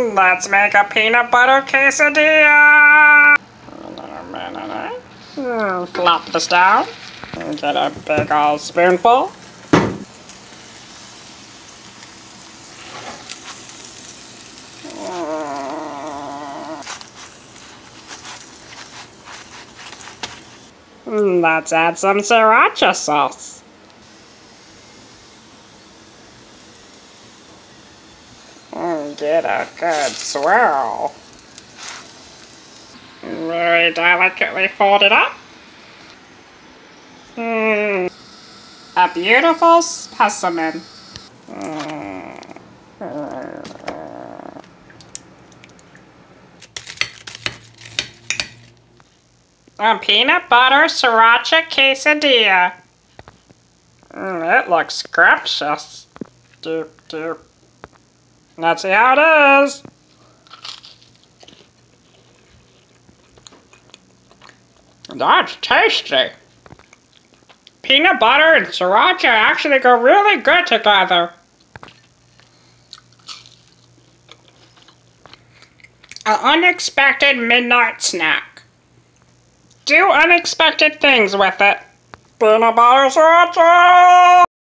Let's make a peanut butter quesadilla. Flop this down. Get a big old spoonful. Let's add some sriracha sauce. Get a good swirl. Very delicately fold it up. A beautiful specimen. A peanut butter sriracha quesadilla. It looks scrumptious. Doop, doop. Let's see how it is. That's tasty. Peanut butter and sriracha actually go really good together. An unexpected midnight snack. Do unexpected things with it. Peanut butter sriracha!